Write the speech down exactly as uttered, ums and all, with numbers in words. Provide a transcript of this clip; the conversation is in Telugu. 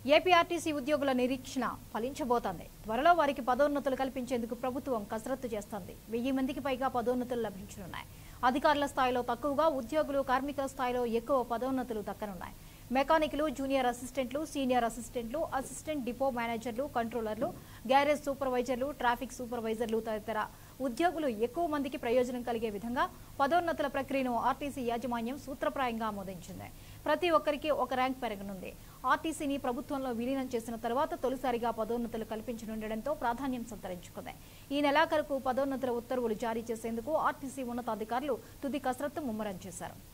ఏపీఆర్టీసీ ఉద్యోగుల నిరీక్షణ ఫలించబోతోంది. త్వరలో వారికి పదోన్నతులు కల్పించేందుకు ప్రభుత్వం కసరత్తు చేస్తోంది. వెయ్యి మందికి పైగా పదోన్నతులు లభించనున్నాయి. అధికారుల స్థాయిలో తక్కువగా, ఉద్యోగులు కార్మికుల స్థాయిలో ఎక్కువ పదోన్నతులు దక్కనున్నాయి. మెకానిక్లు, జూనియర్ అసిస్టెంట్లు, సీనియర్ అసిస్టెంట్లు, అసిస్టెంట్ డిపో మేనేజర్లు, కంట్రోలర్లు, గ్యారేజ్ సూపర్వైజర్లు, ట్రాఫిక్ సూపర్వైజర్లు తదితర ఉద్యోగులు ఎక్కువ మందికి ప్రయోజనం కలిగే విధంగా పదోన్నతుల ప్రక్రియను ఆర్టీసీ యాజమాన్యం సూత్రప్రాయంగా ఆమోదించింది. ప్రతి ఒక్కరికి ఒక ర్యాంక్ పెరగనుంది. ఆర్టీసీని ప్రభుత్వంలో విలీనం చేసిన తర్వాత తొలిసారిగా పదోన్నతులు కల్పించనుండటంతో ప్రాధాన్యం సంతరించుకుంది. ఈ నెలాఖరుకు పదోన్నతుల ఉత్తర్వులు జారీ చేసేందుకు ఆర్టీసీ ఉన్నతాధికారులు తుది కసరత్తు ముమ్మరం చేశారు.